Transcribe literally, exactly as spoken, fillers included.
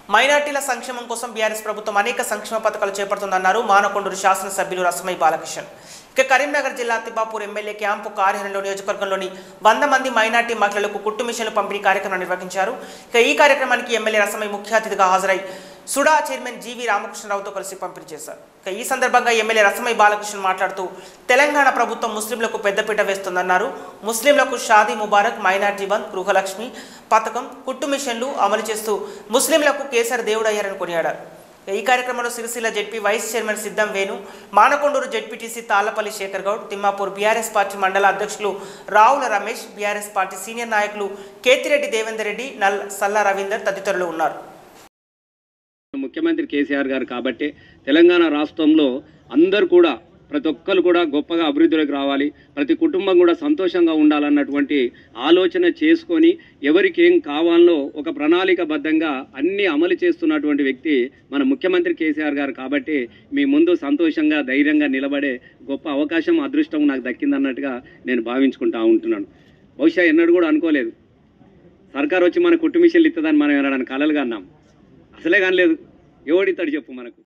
మైనార్టీల సంక్షేమం కోసం బీఆర్ఎస్ ప్రభుత్వం అనేక సంక్షేమ పథకాలు చేపడుతుందన్నారు మానకొండూరు శాసనసభ్యులు రసమై బాలకిషన్. ఇక కరీంనగర్ జిల్లా తిబ్బాపూర్ ఎమ్మెల్యే క్యాంపు కార్యాలయంలో నియోజకవర్గంలోని వంద మంది మైనార్టీ మహిళలకు కుట్టు మిషన్లు పంపిణీ కార్యక్రమం నిర్వహించారు. ఇక ఈ కార్యక్రమానికి ఎమ్మెల్యే రసమై ముఖ్య అతిథిగా హాజరై సుడా చైర్మన్ జీవీ రామకృష్ణరావుతో కలిసి పంపిణీ చేశారు. ఇక ఈ సందర్భంగా ఎమ్మెల్యే రసమై బాలకృష్ణ మాట్లాడుతూ తెలంగాణ ప్రభుత్వం ముస్లింలకు పెద్దపీట వేస్తుందన్నారు. ముస్లింలకు షాదీ ముబారక్, మైనార్టీ బంద్, గృహలక్ష్మి పథకం, కుట్టు మిషన్లు అమలు చేస్తూ ముస్లింలకు కేసర్ దేవుడయ్యారని కొనియాడారు. ఈ కార్యక్రమంలో Sircilla ZP vice chairman Siddham Venu, Manakondur ZPTC Tallapalli Shekhar Goud, Thimmapur BRS party మండల అధ్యక్షులు రావుల రమేష్, బీఆర్ఎస్ పార్టీ సీనియర్ నాయకులు కేతిరెడ్డి దేవేందర్ రెడ్డి, నల్ సల్లా రవీందర్ తదితరులు ఉన్నారు. ముఖ్యమంత్రి కేసీఆర్ గారు కాబట్టి తెలంగాణ రాష్ట్రంలో అందరూ కూడా ప్రతి ఒక్కరు కూడా గొప్పగా అభివృద్ధిలోకి రావాలి, ప్రతి కుటుంబం కూడా సంతోషంగా ఉండాలన్నటువంటి ఆలోచన చేసుకొని ఎవరికి ఏం కావాలో ఒక ప్రణాళికబద్ధంగా అన్ని అమలు చేస్తున్నటువంటి వ్యక్తి మన ముఖ్యమంత్రి కేసీఆర్ గారు కాబట్టి మీ ముందు సంతోషంగా ధైర్యంగా నిలబడే గొప్ప అవకాశం అదృష్టం నాకు దక్కిందన్నట్టుగా నేను భావించుకుంటా ఉంటున్నాను. బహుశా ఎన్నడూ కూడా అనుకోలేదు సర్కార్ వచ్చి మన కుట్టు మిషన్లు ఇస్తుందని మనం ఏమన్నా కలలుగా అన్నాం. అసలే కానలేదు. ఎవడిస్తాడు చెప్పు మనకు.